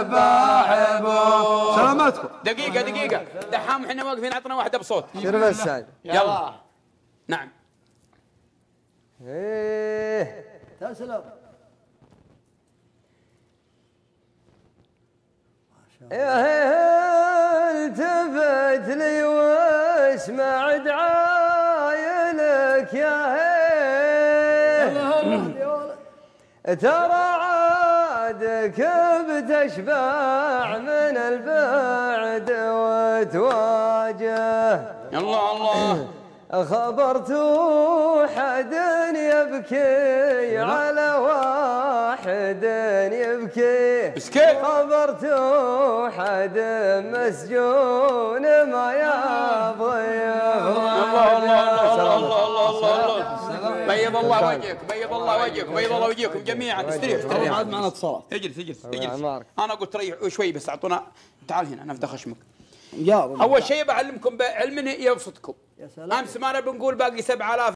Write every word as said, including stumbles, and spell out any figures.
الذباح ابو. سلامتكم. دقيقة دقيقة دحام احنا واقفين عطنا واحدة بصوت. شنو بس سعد؟ يلا. نعم. ايه تسلم. يا التفت لي واسمع دعايلك يا هي ترى عادك بتشبع من البعد وتواجه. الله الله. خبرت حد يبكي على واحد يبكي. مسكين. خبرت حد مسجون ما يبغي. الله الله الله الله الله الله. بيض الله وجهك بيض الله وجهك بيض الله وجهكم جميعا. استريح استريح. عاد معنا اتصالات. اجلس اجلس اجلس. انا قلت ريح شوي بس اعطونا. تعال هنا نفذ خشمك. يا اول شيء بعلمكم بعلم يبسطكم. امس ما نبي نقول باقي سبعة آلاف